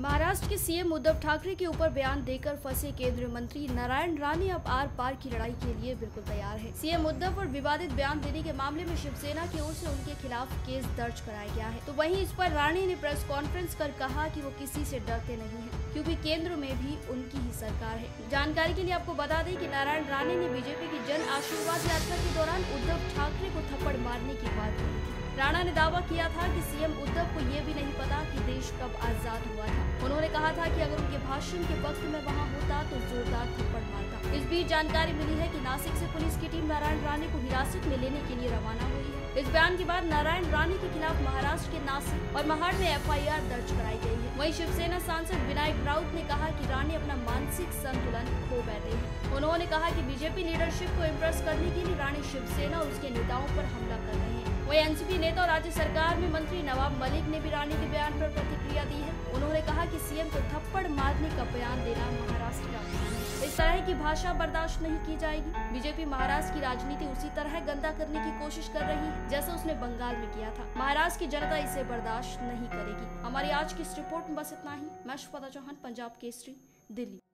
महाराष्ट्र के सीएम उद्धव ठाकरे के ऊपर बयान देकर फंसे केंद्रीय मंत्री नारायण राणे अब आर पार की लड़ाई के लिए बिल्कुल तैयार है। सीएम उद्धव पर विवादित बयान देने के मामले में शिवसेना की ओर से उनके खिलाफ केस दर्ज कराया गया है। तो वहीं इस पर राणे ने प्रेस कॉन्फ्रेंस कर कहा कि वो किसी से डरते नहीं हैं, क्योंकि केंद्र में भी उनकी ही सरकार है। जानकारी के लिए आपको बता दें कि नारायण राणे ने बीजेपी की जन आशीर्वाद यात्रा के दौरान उद्धव ठाकरे को थप्पड़ मारने की बात कही थी। राणा ने दावा किया था कि सीएम उद्धव को ये भी नहीं पता कि देश कब आजाद हुआ था। उन्होंने कहा था कि अगर उनके भाषण के वक्त में वहां होता तो जोरदार थप्पड़ मारता। इस बीच जानकारी मिली है कि नासिक से पुलिस की टीम नारायण राणे को हिरासत में लेने के लिए रवाना हुई है। इस बयान के बाद नारायण राणे के खिलाफ महाराष्ट्र के नासिक और महाड़ में FIR दर्ज कराई गई है। वहीं शिवसेना सांसद विनायक राउत ने कहा कि राणे अपना मानसिक संतुलन खो बैठे हैं। उन्होंने कहा कि बीजेपी लीडरशिप को इम्प्रेस करने के लिए राणे शिवसेना और उसके नेताओं पर हमला कर रहे हैं। वहीं एनसीपी नेता और राज्य सरकार में मंत्री नवाब मलिक ने भी राणे के बयान पर प्रतिक्रिया दी है। उन्होंने कहा कि सीएम को थप्पड़ मारने का बयान देना महाराष्ट्र का अपमान है। इस तरह की भाषा बर्दाश्त नहीं की जाएगी। बीजेपी महाराष्ट्र की राजनीति उसी तरह गंदा करने की कोशिश कर रही है जैसा उसने बंगाल में किया था। महाराष्ट्र की जनता इसे बर्दाश्त नहीं करेगी। हमारी आज की इस रिपोर्ट में बस इतना ही। मैं श्वेता चौहान, पंजाब केसरी, दिल्ली।